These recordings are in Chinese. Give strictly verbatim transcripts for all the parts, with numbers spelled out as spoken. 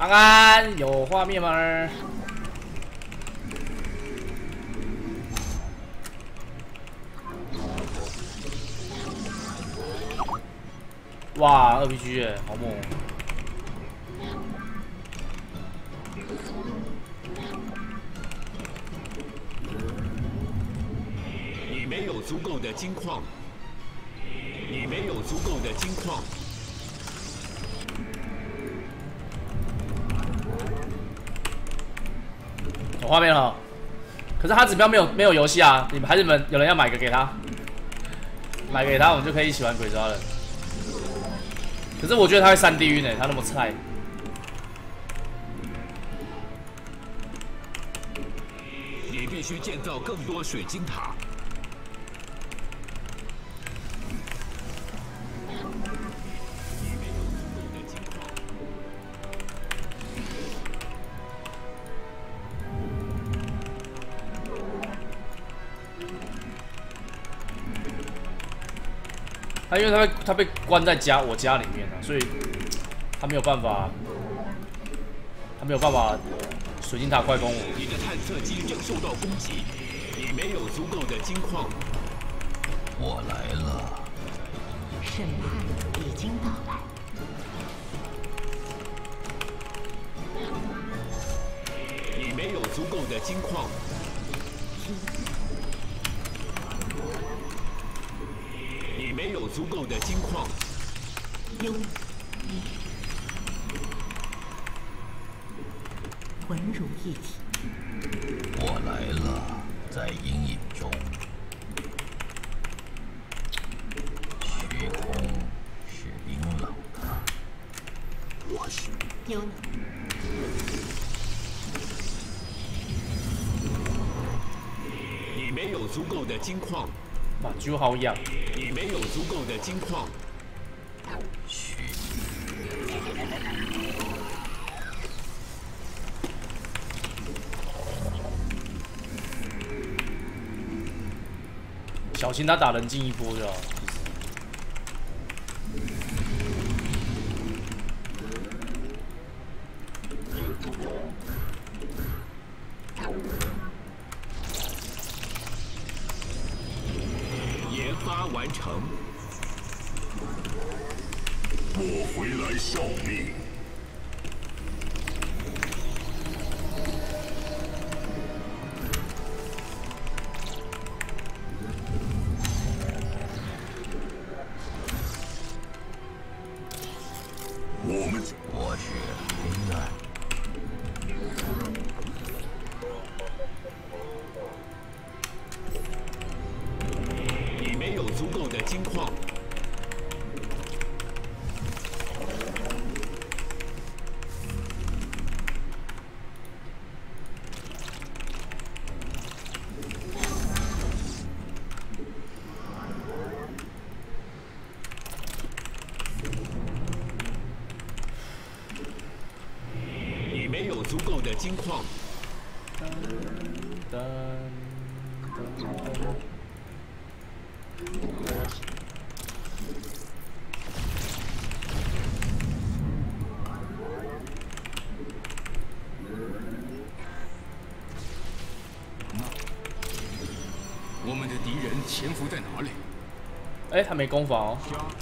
安安，有画面吗？哇 ，R P G 哎，好猛！ 你没有足够的金矿，你没有足够的金矿。 有画面了，可是他指标没有没有游戏啊！你们还是你们有人要买个给他，买给他，我们就可以一起玩鬼抓人。可是我觉得他会三 D 晕诶，他那么菜。 你必须建造更多水晶塔。 他因为他被他被关在家我家里面啊，所以他没有办法，他没有办法水晶塔快攻我。 你的探测机正受到攻击，你没有足够的金矿。 我来了， 审判已经到来。 你没有足够的金矿。 你没有足够的金矿。 幽魂如一体。 我来了，在阴影中，虚空是冰冷的。 我是幽能。 你没有足够的金矿。 哇，猪好痒！ 你没有足够的金矿。 嘘。 小心他打人进一波就好。 研发完成。 我回来效命。 我们我是黑暗。 你没有足够的金矿。没有足够的金矿。 噔噔噔我们的敌人潜伏在哪里？ 哎，他没攻防哦。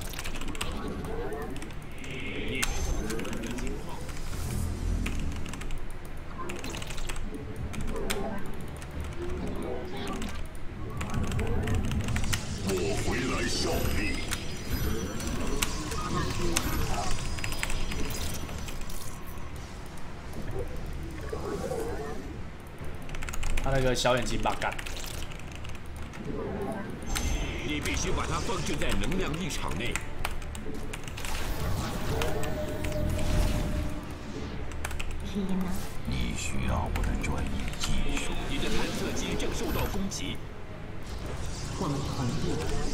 效力。 他那个小眼睛把干。 你必须把它放置在能量异场内。 天哪！ 你需要我的专业技术。 你的探测机正受到攻击。 我们同意。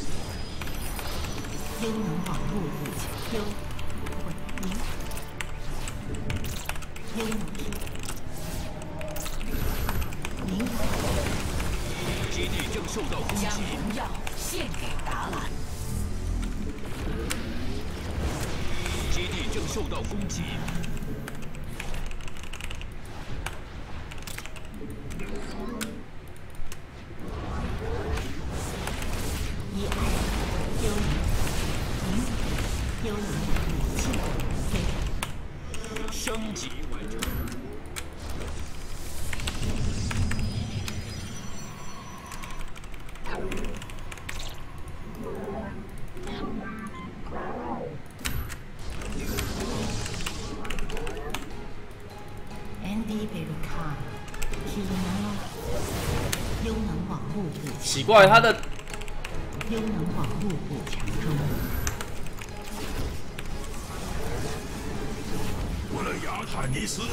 幽能网络入侵，幽魂明，幽能体，明， 基地正受到攻击。 将荣耀献给达兰。 基地正受到攻击。 幽灵武器飞来。 升级完成。 Andy Beruka， 体能幽能网络补强。 奇怪，他的幽能网络补强中。 为了亚坦尼斯，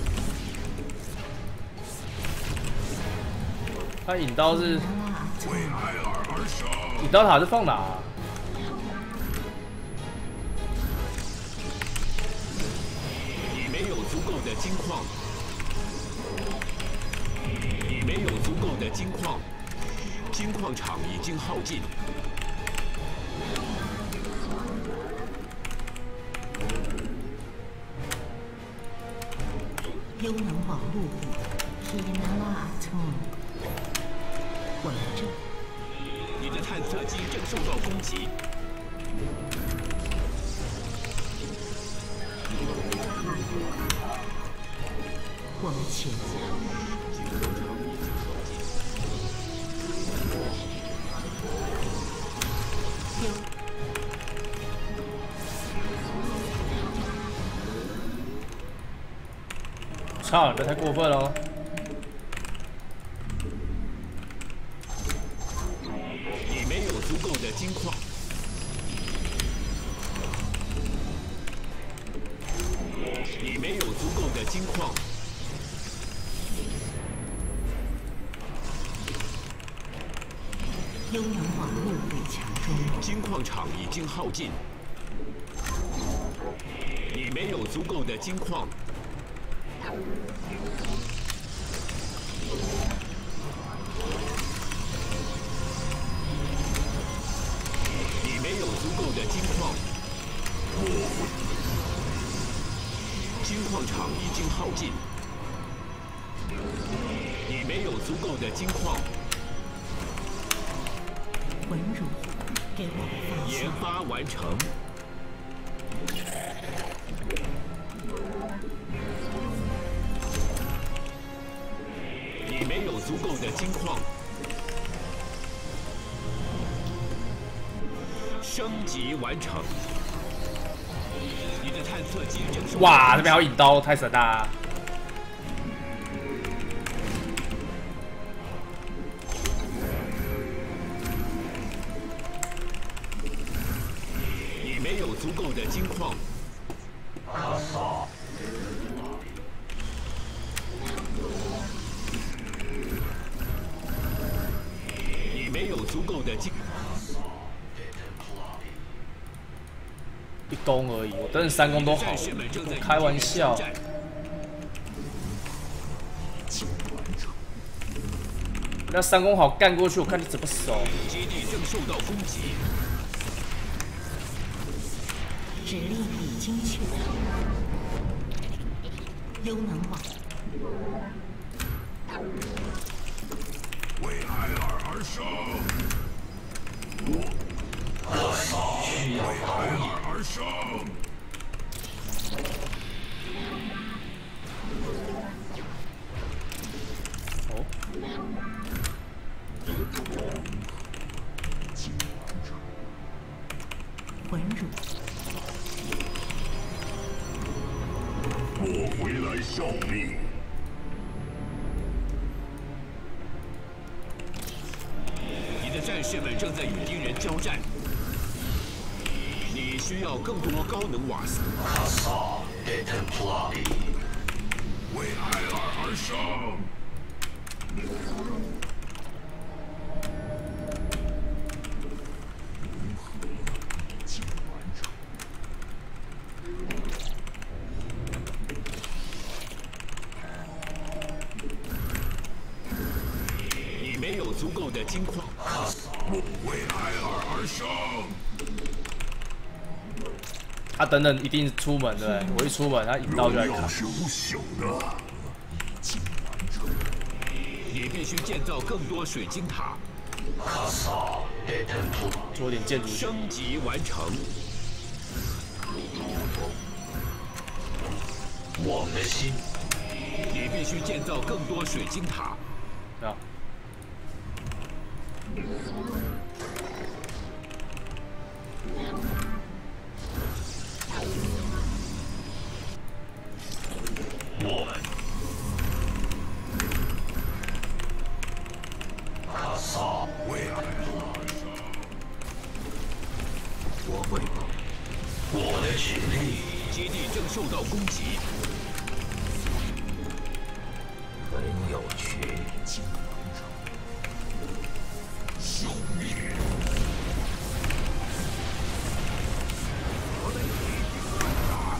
他引刀是为艾尔而生。 引刀塔是放哪、啊？ 你没有足够的金矿，你没有足够的金矿，金矿场已经耗尽。 幽能网络补，体能拉通，稳正。 你的探测机正受到攻击。 我们前进。幽， 操，这太过分了！ 你没有足够的金矿，你没有足够的金矿。 幽能网络补强中。 金矿场已经耗尽，你没有足够的金矿。你没有足够的金矿。金矿场已经耗尽，你没有足够的金矿。 文如，给我发研现。 发完成。你没有足够的金矿。升级完成。你的探测机正受。 哇，这边还有引刀，太神啦！ 没有足够的金矿。你没有足够的金。 一攻而已，我等三攻都好，开玩笑。那三攻好干过去，我看你怎么守。 基地正受到攻击。 指令已经确认。幽能网。 为艾尔而生。为艾尔而生。 哦。 文如。 我回来效命。 你的战士们正在与敌人交战，你需要更多高能瓦斯。 为艾尔而生。 没有足够的金矿。 为艾尔而生。 他等等一定出门对不对？我一出门，他引刀就来砍。 是不朽的。 你必须建造更多水晶塔。 做点建筑。 升级完成。 我们的心。 你必须建造更多水晶塔。 啊。 我们。卡萨维尔。我会。我的指令。 基地正受到攻击。 很有趣。 消灭。我的体系更大。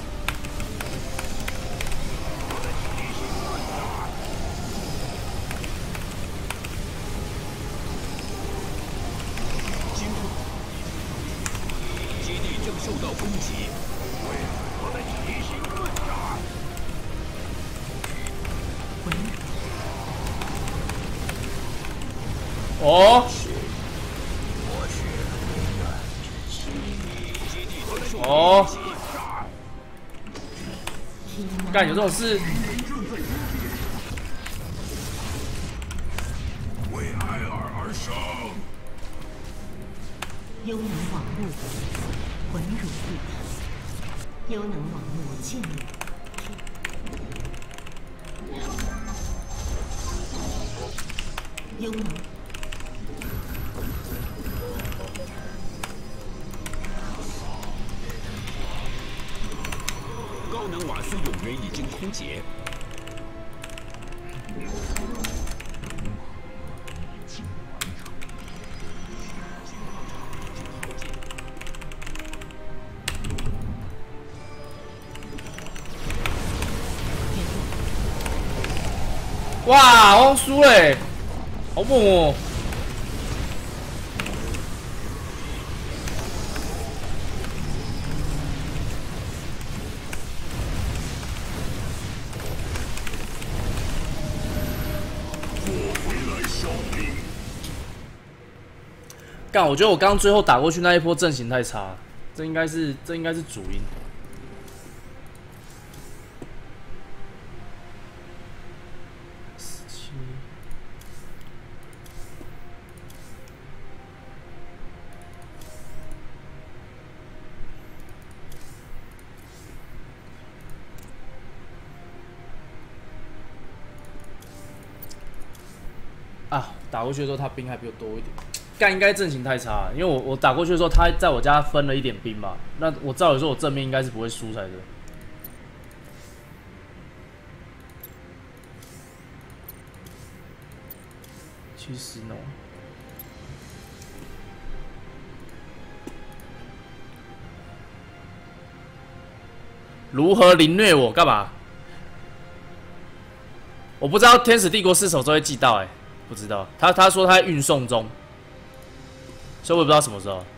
我的体系更大。 惊动！基地正受到攻击。 我的体系更大。 哦， 我是黑暗之心。 哦，干有这种事？ 为艾尔而生。 幽能网络魂如一体，幽能网络建立。幽能。 高能瓦斯永人已经枯竭。 哇，我输嘞，好猛哦！干，我觉得我刚刚最后打过去那一波阵型太差了，这应该是这应该是主因。十七。啊，打过去的时候他兵还比我多一点。干应该阵型太差了，因为我我打过去的时候，他在我家分了一点兵嘛，那我照理说我正面应该是不会输才对。其实呢，如何凌虐我干嘛？我不知道天使帝国是什么时候会寄到、欸，哎，不知道。他他说他在运送中。所以我也不知道什么时候。